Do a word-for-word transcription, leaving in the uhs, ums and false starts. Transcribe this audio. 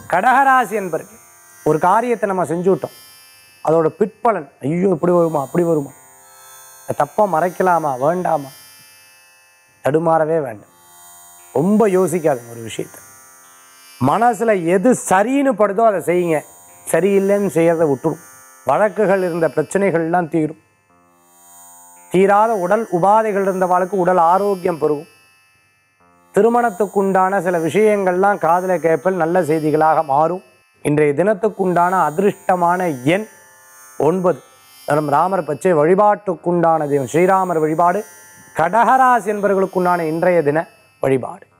கடகராசி என்பர்கள் ஒரு காரியத்தை நம்ம செஞ்சுவிட்டோம், அதோட பிற்பலன் ஐயோ இப்படி வருமா அப்படி வருமா, தப்பா மறைக்கலாமா வேண்டாமா, தடுமாறவே வேண்டாம். ரொம்ப யோசிக்காதுங்க ஒரு விஷயத்தை. மனசுல எது சரின்னு படுதோ அதை செய்யுங்க, சரியில்லைன்னு செய்யறதை விட்டுடும். வழக்குகள் இருந்த பிரச்சனைகள்லாம் தீரும். தீராத உடல் உபாதைகள் இருந்தவாளுக்கு உடல் ஆரோக்கியம் பெருகும். திருமணத்துக்குண்டான சில விஷயங்கள்லாம் காதல கேட்பல் நல்ல செய்திகளாக மாறும். இன்றைய தினத்துக்குண்டான அதிருஷ்டமான எண் ஒன்பது. நம் ராமர் பச்சை வழிபாட்டுக்குண்டான தெய்வம் ஸ்ரீராமர் வழிபாடு கடகராசி என்பவர்களுக்குண்டான இன்றைய தின வழிபாடு.